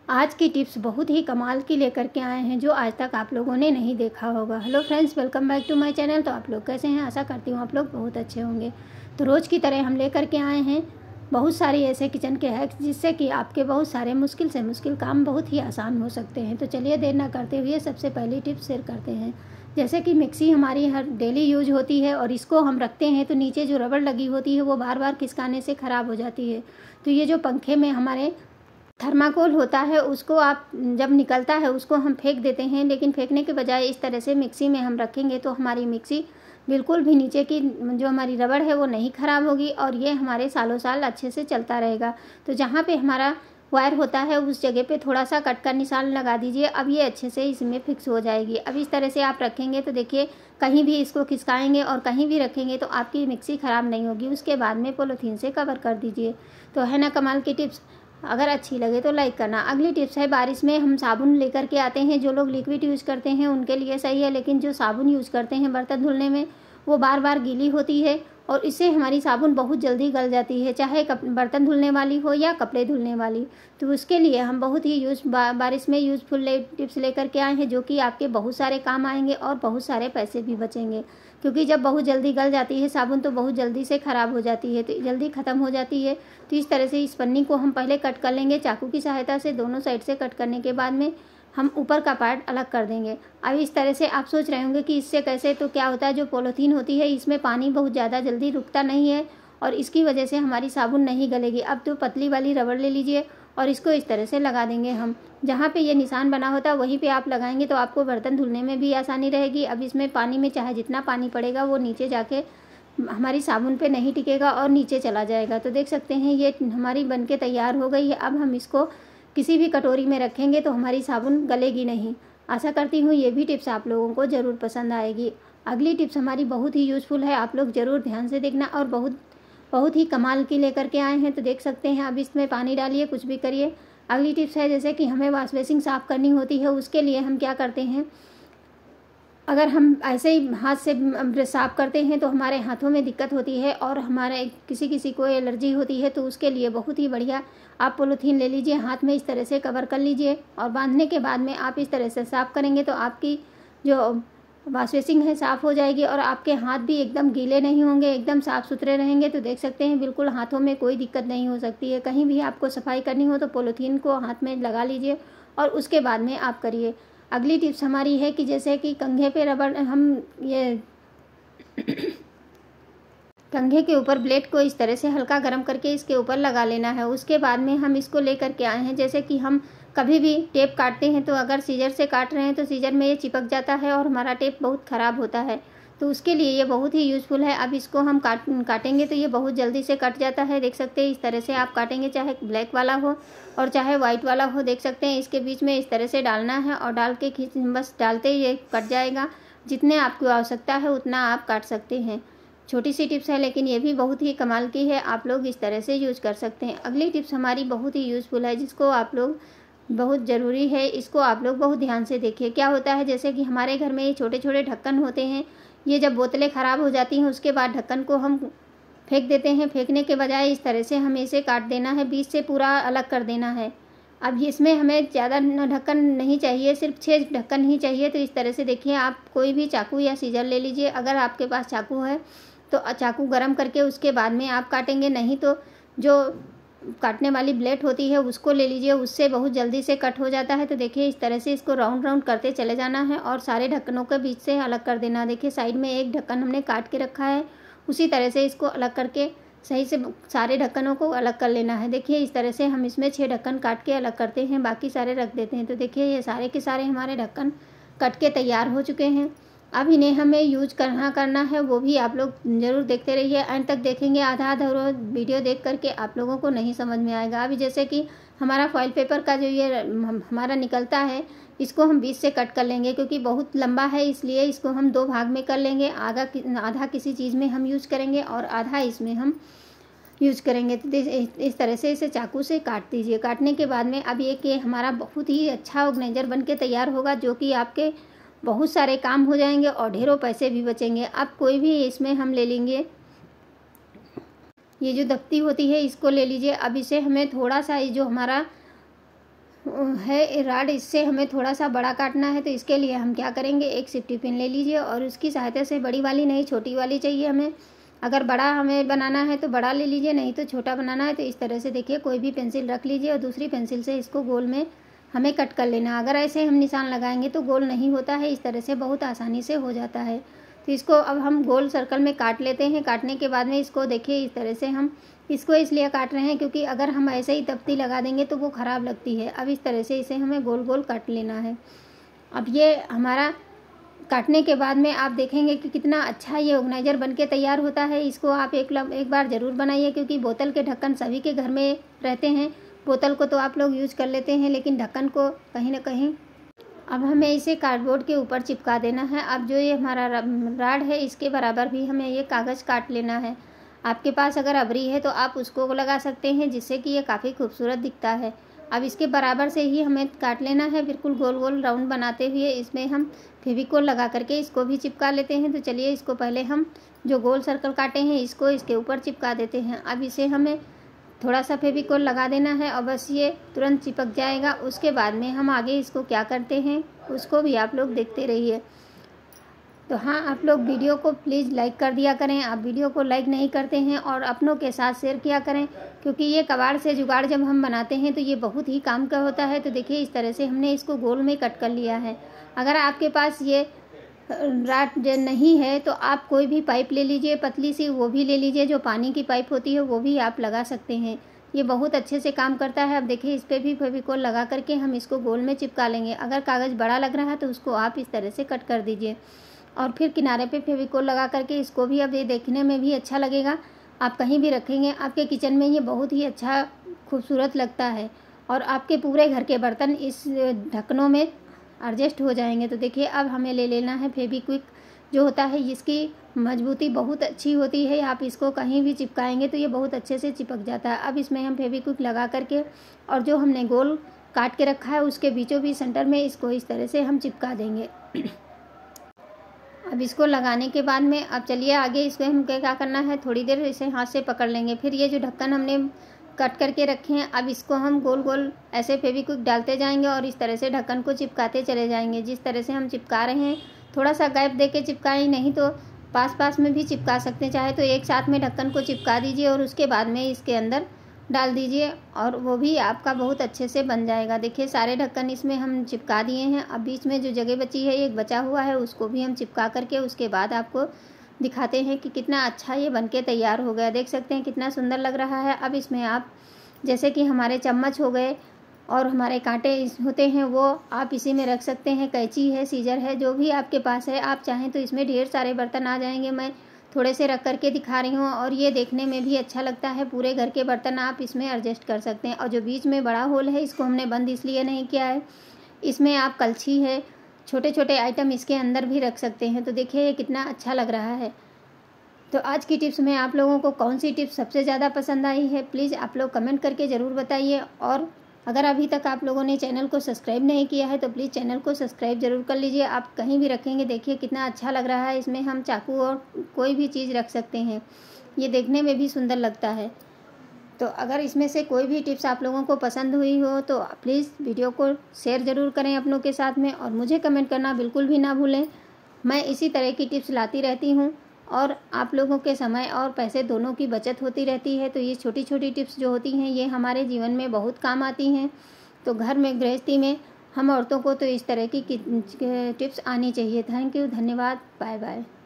आज की टिप्स बहुत ही कमाल की लेकर के आए हैं जो आज तक आप लोगों ने नहीं देखा होगा। Hello friends, welcome back to my channel. तो आप लोग कैसे हैं? आशा करती हूँ आप लोग बहुत अच्छे होंगे। तो रोज़ की तरह हम लेकर के आए हैं बहुत सारी ऐसे किचन के हैक्स जिससे कि आपके बहुत सारे मुश्किल से मुश्किल काम बहुत ही आसान हो सकते हैं। तो चलिए देर ना करते हुए सबसे पहली टिप्स शेयर करते हैं। जैसे कि मिक्सी हमारी हर डेली यूज होती है और इसको हम रखते हैं तो नीचे जो रबड़ लगी होती है वो बार बार खिसकाने से ख़राब हो जाती है। तो ये जो पंखे में हमारे थर्माकोल होता है उसको आप जब निकलता है उसको हम फेंक देते हैं, लेकिन फेंकने के बजाय इस तरह से मिक्सी में हम रखेंगे तो हमारी मिक्सी बिल्कुल भी नीचे की जो हमारी रबड़ है वो नहीं ख़राब होगी और ये हमारे सालों साल अच्छे से चलता रहेगा। तो जहाँ पे हमारा वायर होता है उस जगह पे थोड़ा सा कट का निशान लगा दीजिए। अब ये अच्छे से इसमें फिक्स हो जाएगी। अब इस तरह से आप रखेंगे तो देखिए कहीं भी इसको खिसकाएंगे और कहीं भी रखेंगे तो आपकी मिक्सी ख़राब नहीं होगी। उसके बाद में पॉलीथीन से कवर कर दीजिए। तो है ना कमाल की टिप्स। अगर अच्छी लगे तो लाइक करना। अगली टिप्स है, बारिश में हम साबुन लेकर के आते हैं। जो लोग लिक्विड यूज़ करते हैं उनके लिए सही है, लेकिन जो साबुन यूज़ करते हैं बर्तन धुलने में वो बार बार गीली होती है और इससे हमारी साबुन बहुत जल्दी गल जाती है, चाहे बर्तन धुलने वाली हो या कपड़े धुलने वाली। तो उसके लिए हम बहुत ही बारिश में यूज़फुल टिप्स लेकर के आए हैं जो कि आपके बहुत सारे काम आएंगे और बहुत सारे पैसे भी बचेंगे। क्योंकि जब बहुत जल्दी गल जाती है साबुन तो बहुत जल्दी से ख़राब हो जाती है, तो जल्दी ख़त्म हो जाती है। तो इस तरह से इस पन्नी को हम पहले कट कर लेंगे चाकू की सहायता से। दोनों साइड से कट करने के बाद में हम ऊपर का पार्ट अलग कर देंगे। अब इस तरह से आप सोच रहे होंगे कि इससे कैसे, तो क्या होता है जो पॉलीथीन होती है इसमें पानी बहुत ज़्यादा जल्दी रुकता नहीं है और इसकी वजह से हमारी साबुन नहीं गलेगी। अब तो पतली वाली रबड़ ले लीजिए और इसको इस तरह से लगा देंगे हम। जहाँ पे ये निशान बना होता है वहीं पे आप लगाएंगे तो आपको बर्तन धुलने में भी आसानी रहेगी। अब इसमें पानी में चाहे जितना पानी पड़ेगा वो नीचे जाके हमारी साबुन पे नहीं टिकेगा और नीचे चला जाएगा। तो देख सकते हैं ये हमारी बनके तैयार हो गई है। अब हम इसको किसी भी कटोरी में रखेंगे तो हमारी साबुन गलेगी नहीं। आशा करती हूँ ये भी टिप्स आप लोगों को ज़रूर पसंद आएगी। अगली टिप्स हमारी बहुत ही यूज़फुल है, आप लोग ज़रूर ध्यान से देखना और बहुत ही कमाल की लेकर के आए हैं। तो देख सकते हैं अब इसमें पानी डालिए, कुछ भी करिए। अगली टिप्स है, जैसे कि हमें वॉश बेसिन साफ़ करनी होती है, उसके लिए हम क्या करते हैं, अगर हम ऐसे ही हाथ से साफ़ करते हैं तो हमारे हाथों में दिक्कत होती है और हमारे किसी को एलर्जी होती है। तो उसके लिए बहुत ही बढ़िया आप पॉलीथीन ले लीजिए, हाथ में इस तरह से कवर कर लीजिए और बांधने के बाद में आप इस तरह से साफ़ करेंगे तो आपकी जो वॉश बेसिन है साफ़ हो जाएगी और आपके हाथ भी एकदम गीले नहीं होंगे, एकदम साफ़ सुथरे रहेंगे। तो देख सकते हैं बिल्कुल हाथों में कोई दिक्कत नहीं हो सकती है। कहीं भी आपको सफाई करनी हो तो पॉलीथीन को हाथ में लगा लीजिए और उसके बाद में आप करिए। अगली टिप्स हमारी है कि जैसे कि कंघे पे रबड़, हम ये कंघे के ऊपर ब्लेड को इस तरह से हल्का गर्म करके इसके ऊपर लगा लेना है। उसके बाद में हम इसको लेकर के आए हैं, जैसे कि हम कभी भी टेप काटते हैं तो अगर सीजर से काट रहे हैं तो सीजर में ये चिपक जाता है और हमारा टेप बहुत ख़राब होता है। तो उसके लिए ये बहुत ही यूज़फुल है। अब इसको हम काटेंगे तो ये बहुत जल्दी से कट जाता है। देख सकते हैं इस तरह से आप काटेंगे, चाहे ब्लैक वाला हो और चाहे वाइट वाला हो। देख सकते हैं इसके बीच में इस तरह से डालना है और डाल के बस डालते ही ये कट जाएगा। जितने आपको आवश्यकता है उतना आप काट सकते हैं। छोटी सी टिप्स है लेकिन ये भी बहुत ही कमाल की है, आप लोग इस तरह से यूज़ कर सकते हैं। अगली टिप्स हमारी बहुत ही यूज़फुल है जिसको आप लोग बहुत ज़रूरी है, इसको आप लोग बहुत ध्यान से देखिए। क्या होता है, जैसे कि हमारे घर में ये छोटे छोटे ढक्कन होते हैं, ये जब बोतलें ख़राब हो जाती हैं उसके बाद ढक्कन को हम फेंक देते हैं। फेंकने के बजाय इस तरह से हमें इसे काट देना है, बीच से पूरा अलग कर देना है। अब इसमें हमें ज़्यादा ढक्कन नहीं चाहिए, सिर्फ 6 ढक्कन ही चाहिए। तो इस तरह से देखिए आप कोई भी चाकू या सीजर ले लीजिए। अगर आपके पास चाकू है तो चाकू गरम करके उसके बाद में आप काटेंगे, नहीं तो जो काटने वाली ब्लेड होती है उसको ले लीजिए, उससे बहुत जल्दी से कट हो जाता है। तो देखिए इस तरह से इसको राउंड राउंड करते चले जाना है और सारे ढक्कनों के बीच से अलग कर देना। देखिए साइड में एक ढक्कन हमने काट के रखा है, उसी तरह से इसको अलग करके सही से सारे ढक्कनों को अलग कर लेना है। देखिए इस तरह से हम इसमें 6 ढक्कन काट के अलग करते हैं, बाकी सारे रख देते हैं। तो देखिए ये सारे के सारे हमारे ढक्कन कट के तैयार हो चुके हैं। अब इन्हें हमें यूज करना है, वो भी आप लोग ज़रूर देखते रहिए, एंड तक देखेंगे। आधा वीडियो देख करके आप लोगों को नहीं समझ में आएगा। अभी जैसे कि हमारा फॉइल पेपर का जो ये हमारा निकलता है इसको हम बीच से कट कर लेंगे, क्योंकि बहुत लंबा है इसलिए इसको हम 2 भाग में कर लेंगे। आधा किसी चीज़ में हम यूज करेंगे और आधा इसमें हम यूज करेंगे। तो इस तरह से इसे चाकू से काट दीजिए। काटने के बाद में अब ये हमारा बहुत ही अच्छा ऑर्गेनाइजर बन के तैयार होगा, जो कि आपके बहुत सारे काम हो जाएंगे और ढेरों पैसे भी बचेंगे। अब कोई भी इसमें हम ले लेंगे, ये जो दफ्ती होती है इसको ले लीजिए। अब इसे हमें थोड़ा सा जो हमारा है राड, इससे हमें थोड़ा सा बड़ा काटना है। तो इसके लिए हम क्या करेंगे, एक सेफ्टी पिन ले लीजिए और उसकी सहायता से, बड़ी वाली नहीं छोटी वाली चाहिए हमें। अगर बड़ा हमें बनाना है तो बड़ा ले लीजिए, नहीं तो छोटा बनाना है तो इस तरह से देखिए कोई भी पेंसिल रख लीजिए और दूसरी पेंसिल से इसको गोल में हमें कट कर लेना। अगर ऐसे हम निशान लगाएंगे तो गोल नहीं होता है, इस तरह से बहुत आसानी से हो जाता है। तो इसको अब हम गोल सर्कल में काट लेते हैं। काटने के बाद में इसको देखिए इस तरह से हम इसको इसलिए काट रहे हैं क्योंकि अगर हम ऐसे ही तख्ती लगा देंगे तो वो ख़राब लगती है। अब इस तरह से इसे हमें गोल गोल काट लेना है। अब ये हमारा काटने के बाद में आप देखेंगे कि कितना अच्छा ये ऑर्गेनाइज़र बनके तैयार होता है। इसको आप एक बार ज़रूर बनाइए, क्योंकि बोतल के ढक्कन सभी के घर में रहते हैं। बोतल को तो आप लोग यूज कर लेते हैं, लेकिन ढक्कन को कहीं ना कहीं। अब हमें इसे कार्डबोर्ड के ऊपर चिपका देना है। अब जो ये हमारा राड है, इसके बराबर भी हमें ये कागज़ काट लेना है। आपके पास अगर अबरी है तो आप उसको लगा सकते हैं, जिससे कि ये काफ़ी खूबसूरत दिखता है। अब इसके बराबर से ही हमें काट लेना है, बिल्कुल गोल गोल राउंड बनाते हुए। इसमें हम फेविकोल लगा करके इसको भी चिपका लेते हैं। तो चलिए इसको पहले हम जो गोल सर्कल काटे हैं इसको इसके ऊपर चिपका देते हैं। अब इसे हमें थोड़ा सा फेविकोल लगा देना है और बस ये तुरंत चिपक जाएगा। उसके बाद में हम आगे इसको क्या करते हैं उसको भी आप लोग देखते रहिए। तो हाँ, आप लोग वीडियो को प्लीज़ लाइक कर दिया करें। आप वीडियो को लाइक नहीं करते हैं और अपनों के साथ शेयर किया करें, क्योंकि ये कबाड़ से जुगाड़ जब हम बनाते हैं तो ये बहुत ही काम का होता है। तो देखिए इस तरह से हमने इसको गोल में कट कर लिया है। अगर आपके पास ये राड नहीं है तो आप कोई भी पाइप ले लीजिए पतली सी, वो भी ले लीजिए, जो पानी की पाइप होती है वो भी आप लगा सकते हैं। ये बहुत अच्छे से काम करता है। अब देखिए इस पर भी फेविकोल लगा करके हम इसको गोल में चिपका लेंगे। अगर कागज़ बड़ा लग रहा है तो उसको आप इस तरह से कट कर दीजिए और फिर किनारे पे फेविकोल लगा करके इसको भी, अब ये देखने में भी अच्छा लगेगा। आप कहीं भी रखेंगे आपके किचन में ये बहुत ही अच्छा खूबसूरत लगता है और आपके पूरे घर के बर्तन इस ढक्कनों में एडजस्ट हो जाएंगे। तो देखिए अब हमें ले लेना है फेविक्विक, जो होता है इसकी मजबूती बहुत अच्छी होती है। आप इसको कहीं भी चिपकाएंगे तो ये बहुत अच्छे से चिपक जाता है। अब इसमें हम फेविक्विक लगा करके और जो हमने गोल काट के रखा है उसके बीचों बीच सेंटर में इसको इस तरह से हम चिपका देंगे। अब इसको लगाने के बाद में अब चलिए आगे इसको हम क्या करना है, थोड़ी देर इसे हाथ से पकड़ लेंगे। फिर ये जो ढक्कन हमने कट करके रखे हैं, अब इसको हम गोल गोल ऐसे फेविक्विक डालते जाएंगे और इस तरह से ढक्कन को चिपकाते चले जाएंगे। जिस तरह से हम चिपका रहे हैं थोड़ा सा गैप दे के चिपकाएं, नहीं तो पास पास में भी चिपका सकते हैं। चाहे तो एक साथ में ढक्कन को चिपका दीजिए और उसके बाद में इसके अंदर डाल दीजिए और वो भी आपका बहुत अच्छे से बन जाएगा। देखिए सारे ढक्कन इसमें हम चिपका दिए हैं। अब बीच में जो जगह बची है, एक बचा हुआ है, उसको भी हम चिपका करके उसके बाद आपको दिखाते हैं कि कितना अच्छा ये बनके तैयार हो गया। देख सकते हैं कितना सुंदर लग रहा है। अब इसमें आप जैसे कि हमारे चम्मच हो गए और हमारे कांटे होते हैं वो आप इसी में रख सकते हैं। कैंची है, सीजर है, जो भी आपके पास है। आप चाहें तो इसमें ढेर सारे बर्तन आ जाएंगे। मैं थोड़े से रख करके दिखा रही हूँ और ये देखने में भी अच्छा लगता है। पूरे घर के बर्तन आप इसमें एडजस्ट कर सकते हैं। और जो बीच में बड़ा होल है इसको हमने बंद इसलिए नहीं किया है, इसमें आप कलछी है, छोटे छोटे आइटम इसके अंदर भी रख सकते हैं। तो देखिए ये कितना अच्छा लग रहा है। तो आज की टिप्स में आप लोगों को कौन सी टिप्स सबसे ज़्यादा पसंद आई है, प्लीज़ आप लोग कमेंट करके ज़रूर बताइए। और अगर अभी तक आप लोगों ने चैनल को सब्सक्राइब नहीं किया है तो प्लीज़ चैनल को सब्सक्राइब ज़रूर कर लीजिए। आप कहीं भी रखेंगे देखिए कितना अच्छा लग रहा है। इसमें हम चाकू और कोई भी चीज़ रख सकते हैं, ये देखने में भी सुंदर लगता है। तो अगर इसमें से कोई भी टिप्स आप लोगों को पसंद हुई हो तो प्लीज़ वीडियो को शेयर ज़रूर करें अपनों के साथ में और मुझे कमेंट करना बिल्कुल भी ना भूलें। मैं इसी तरह की टिप्स लाती रहती हूँ और आप लोगों के समय और पैसे दोनों की बचत होती रहती है। तो ये छोटी छोटी टिप्स जो होती हैं ये हमारे जीवन में बहुत काम आती हैं। तो घर में गृहस्थी में हम औरतों को तो इस तरह की टिप्स आनी चाहिए। थैंक यू, धन्यवाद, बाय बाय।